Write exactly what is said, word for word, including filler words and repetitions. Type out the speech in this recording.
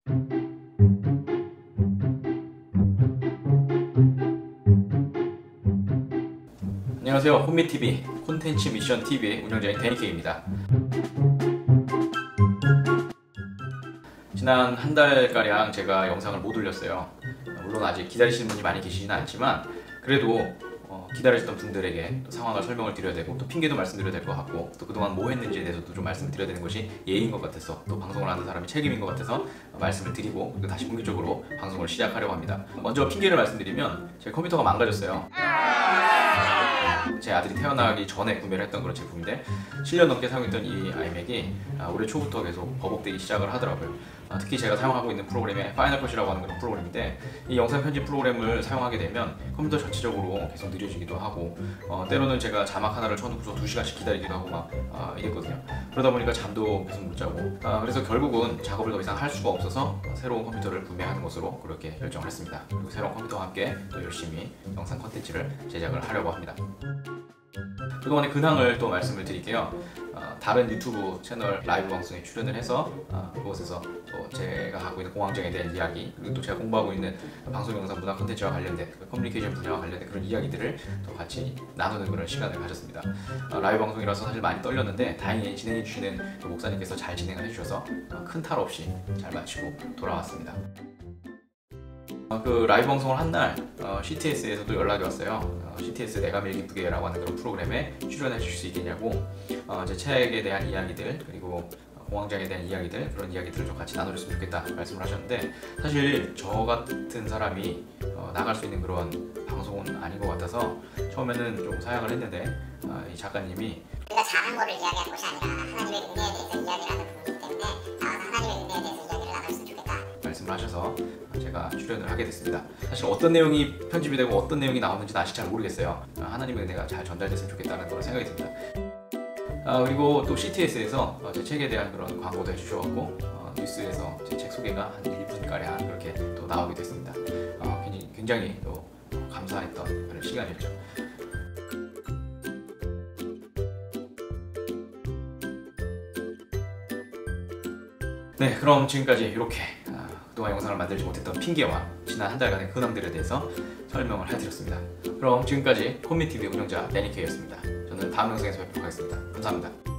안녕하세요. 혼미티비 콘텐츠 미션 티비의 운영자인 데니케이입니다. 지난 한 달가량 제가 영상을 못 올렸어요. 물론 아직 기다리시는 분이 많이 계시지는 않지만 그래도 어, 기다리셨던 분들에게 또 상황을 설명을 드려야 되고 또 핑계도 말씀드려야 될 것 같고 또 그동안 뭐 했는지에 대해서도 좀 말씀을 드려야 되는 것이 예의인 것 같아서 또 방송을 하는 사람이 책임인 것 같아서 말씀을 드리고 다시 본격적으로 방송을 시작하려고 합니다. 먼저 핑계를 말씀드리면 제 컴퓨터가 망가졌어요. 제 아들이 태어나기 전에 구매를 했던 그런 제품인데 칠 년 넘게 사용했던 이 아이맥이 올해 초부터 계속 버벅대기 시작을 하더라고요. 특히 제가 사용하고 있는 프로그램이 파이널 컷이라고 하는 그런 프로그램인데 이 영상 편집 프로그램을 사용하게 되면 컴퓨터 전체적으로 계속 느려지기도 하고 어, 때로는 제가 자막 하나를 쳐놓고서 두 시간씩 기다리기도 하고 막 아, 이랬거든요. 그러다 보니까 잠도 계속 못 자고 아, 그래서 결국은 작업을 더 이상 할 수가 없어서 새로운 컴퓨터를 구매하는 것으로 그렇게 결정을 했습니다. 그리고 새로운 컴퓨터와 함께 또 열심히 영상 콘텐츠를 제작을 하려고 합니다. 그동안의 근황을 또 말씀을 드릴게요. 어, 다른 유튜브 채널 라이브 방송에 출연을 해서 어, 그곳에서 또 제가 하고 있는 공황장애에 대한 이야기 그리고 또 제가 공부하고 있는 방송 영상 문화 콘텐츠와 관련된 그 커뮤니케이션 분야와 관련된 그런 이야기들을 또 같이 나누는 그런 시간을 가졌습니다. 어, 라이브 방송이라서 사실 많이 떨렸는데 다행히 진행해 주시는 그 목사님께서 잘 진행을 해주셔서 어, 큰 탈 없이 잘 마치고 돌아왔습니다. 어, 그 라이브 방송을 한 날 어, 씨티에스에서도 연락이 왔어요. 어, 씨티에스 내가 밀 기쁘게 라고 하는 그런 프로그램에 출연해 주실 수 있겠냐고 어, 제 책에 대한 이야기들 그리고 공황장애에 대한 이야기들 그런 이야기들을 좀 같이 나눠줬으면 좋겠다 말씀을 하셨는데 사실 저 같은 사람이 어, 나갈 수 있는 그런 방송은 아닌 것 같아서 처음에는 좀 사양을 했는데 어, 이 작가님이 우리가 잘한 거를 이야기하는 것이 아니라 하나님의 은혜에 대해서 이야기를 하는 부분이기 때문에 나와서 하나님의 은혜에 대해서 이야기를 나눴으면 좋겠다 말씀을 하셔서 제가 출연을 하게 됐습니다. 사실 어떤 내용이 편집이 되고 어떤 내용이 나오는지는 아직 잘 모르겠어요. 하나님의 은혜가 잘 전달됐으면 좋겠다는 그런 생각이 듭니다. 아, 그리고 또 씨티에스에서 제 책에 대한 그런 광고도 해주셔서 어, 뉴스에서 제 책 소개가 한 일 분가량 그렇게 또 나오게 됐습니다. 어, 굉장히, 굉장히 또 감사했던 그런 시간이었죠. 네, 그럼 지금까지 이렇게 아, 그동안 영상을 만들지 못했던 핑계와 지난 한 달간의 근황들에 대해서 설명을 해드렸습니다. 그럼 지금까지 혼미티비 운영자 데니케이였습니다. 저는 다음 영상에서 뵙도록 하겠습니다. 감사합니다.